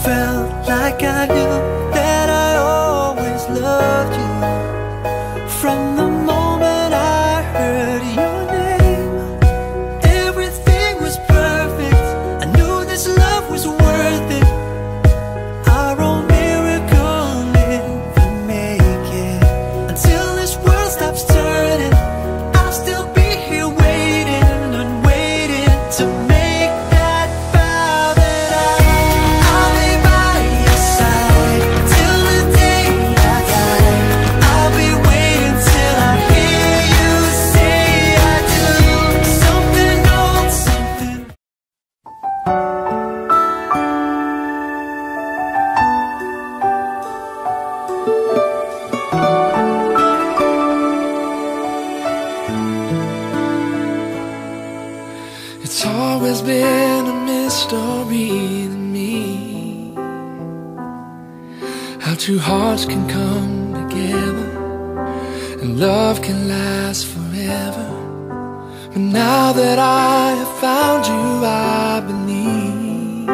felt like I knew that I always loved you. From the moment I heard your name, everything was perfect. I knew this love was worth it. Our own miracle never make it. Until this world stops turning, I'll still be here waiting and waiting to make that vow that I'll be by your side till the day I die. I'll be waiting till I hear you say I do. Something old, something. It's always been a mystery to me how two hearts can come together and love can last forever. But now that I have found you, I believe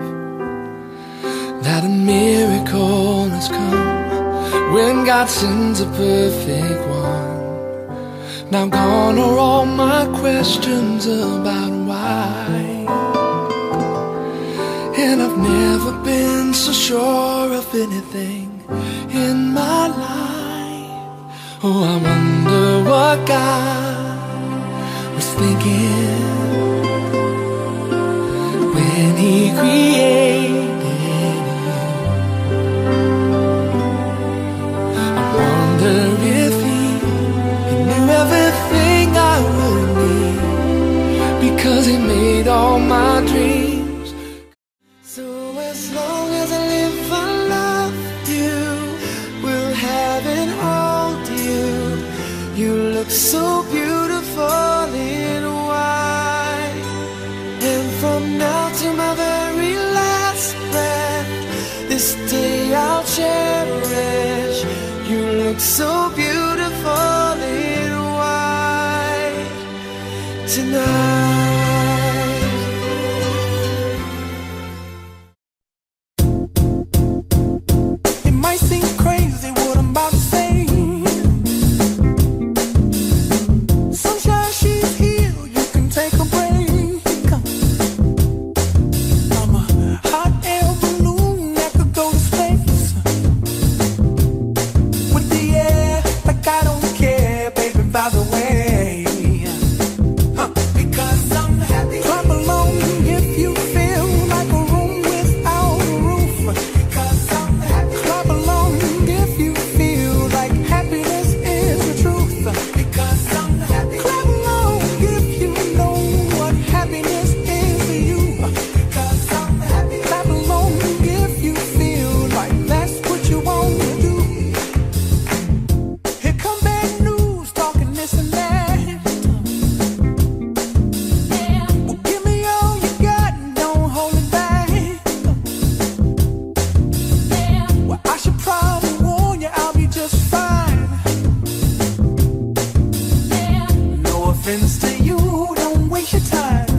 that a miracle has come when God sends a perfect one. Now gone are all my questions about why, and I've never been so sure of anything in my life. Oh, I wonder what God was thinking when He created you. I wonder if He knew everything I would need, because He made all my dreams. So as long as I live, I love you, will have and hold you. You look so beautiful in white, and from now to my very last breath, this day I'll cherish. You look so beautiful in white tonight. It might seem crazy what I'm about to say. Sunshine, she's here, you can take a break. I'm a hot air balloon that could go to space with the air, like I don't care, baby, by the way. Because I'm happy. Clap along if you feel like a room without a roof. Because I'm happy. Clap along if you feel like happiness is the truth. Because I'm happy. Clap along if you know what happiness is to you. Because I'm happy. Clap along if you feel like that's what you want to do. Here come bad news, talking this and that. Well, give me all you got and don't hold it back. Well, I should probably warn you, I'll be just fine. No offense to you, don't waste your time.